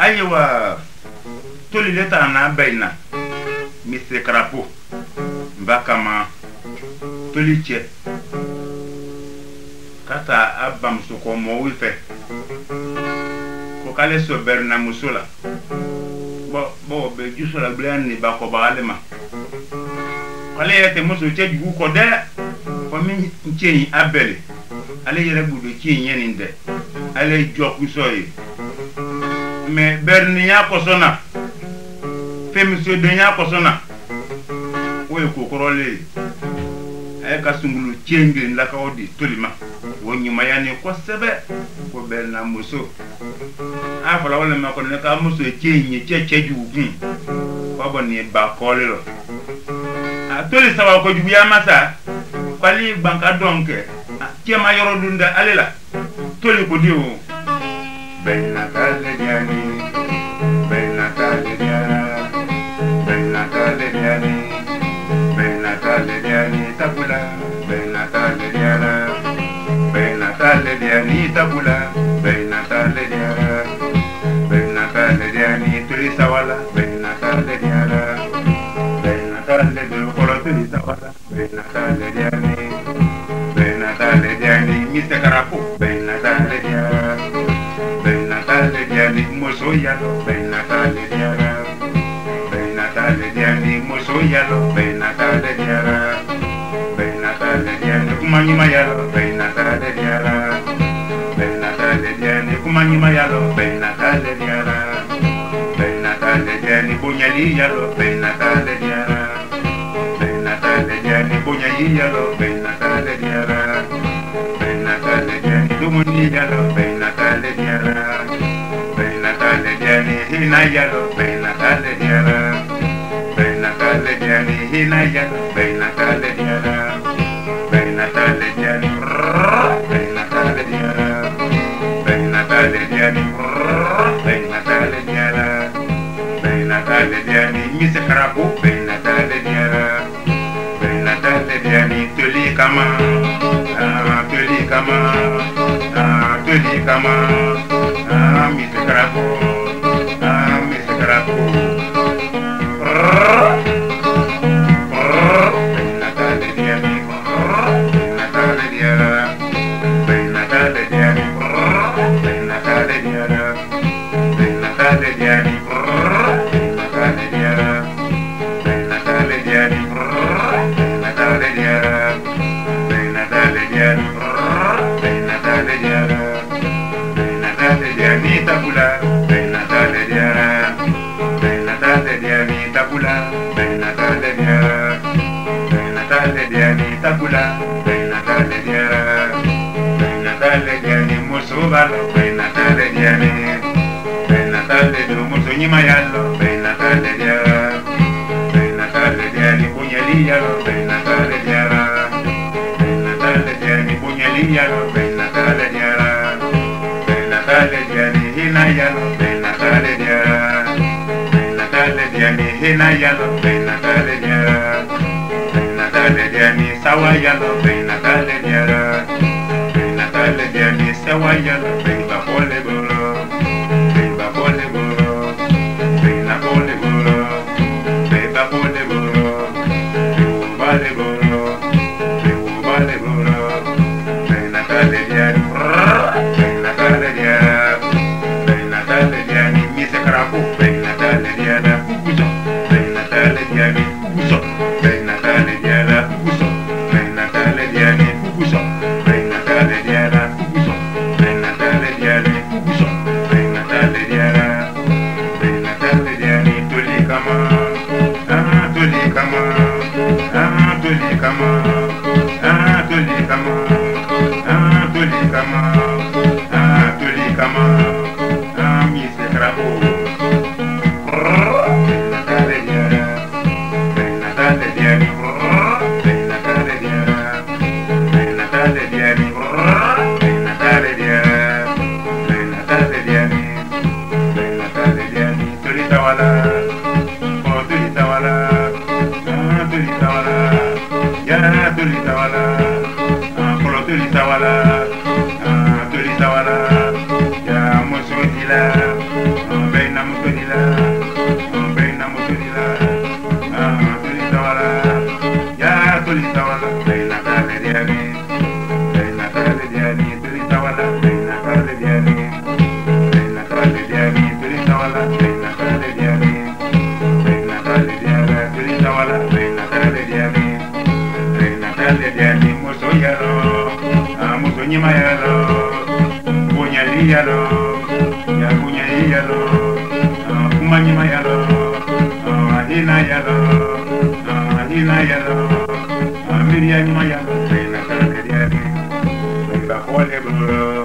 Ayiwa toli leta na baina Mr. Karapo mbakama toli che kata abam soko mo wife ko kale so berna musula bo be jusola blani ba ko balema kale yete muso che ju ko de ko mi ncheni abele ale yere budo chi nyeninde ale joku soyi me berni ya ko sona monsieur de nya ko sona wo ko korole ay ka sungulu chengi la ka odi tolima woni mayani ko sebe ko berna muso a fala wala ma ko ne ka muso chenyi cheche jugun ko bonni ba kolelo a toli sawa ko jubu ya masa kwali banka donke kema yoro dunda alela toli ko diwo benna kale diani benna kale diani Natale diani tabula Natale diana Natale diani tabula Natale diana Natale diani tulisa wala Natale diana Natale de kolo tulisa wala Natale diani Natale diani Mr. Karapo Natale diana Natale diani moso yalo Natale diana Natale diani moso yalo Natale diana Natale diani kumanyi mayalo Natale diana Natale diani kumanyi mayalo Natale diana Natale diani bonyali yalo Natale diana Natale diani bonyali yalo Natale diana Natale diani dumuni yalo Natale diana Natale diani hina yalo Natale diana Natale diani hina yalo Natale diana Natale diani Natale diana Natale diani Natale diana Natale diani Mr. Karapo Natale diana Natale diani toli kama Mr. Karapo Mr. Karapo Natale diani Natale diana Natale diani Natale diana Natale diani Natale diana Natale diani Natale diana Natale diani Natale diana Natale diani tabula Natale diana Natale diani tabula Natale diana Natale diani tabula Natale diana Natale diani musobalo Natale diani Natale do muso nyima yallo Natale diana Natale diani bunyali yallo Natale diana Natale diani bunyali yallo Natale diana Natale diani hina yallo Natale diana Natale diani hina yallo Natale diana Natale diani sawa yallo Natale diana Natale diani sawa yallo ba pole bolo ba pole bolo ba pole bolo ba pole bolo vale bolo vale bolo Natale diani Natale diani Natale diani Mr. Karapo Natale diana kuguso Natale diani kuguso Natale diana kuguso Natale diani kuguso Natale diana kuguso Natale diani kuguso Natale diana Natale diani toli kama toli kama toli kama toli kama toli kama toli kama Mr. Karapo Natale diana Natale diani Natale diana Natale diani Natale diana Natale diani Natale diani toli tawala toli tawala toli tawala ya toli tawala toli tawala toli tawala ya muso dila yalo ya kunya yalo kumanya ma yalo ahina yalo Miriam ma yalo na kare ba kole